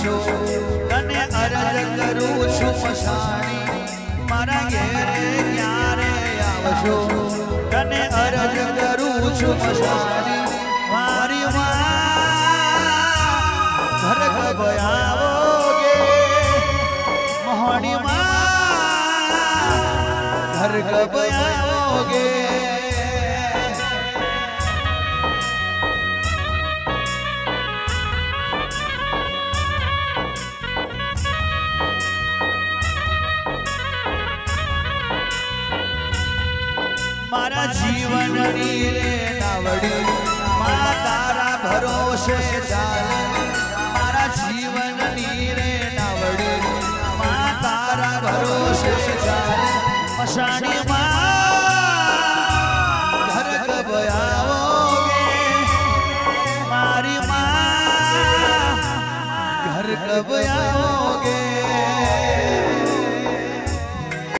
આવશો તને અરજ કરું છું મસાણી મારા ઘેરે ક્યારે આવશો તને અરજ કરું છું મસાણી મારી માં ઘર કબ આવોગે મોહણી માં घर कब आओगे मारा जीवन रे नावड़ी मां तारा भरोसे चाले मारा जीवन रे नावड़ी मां तारा भरोसे चाले मसाणी मां घर कब आओगे मारी मां घर कब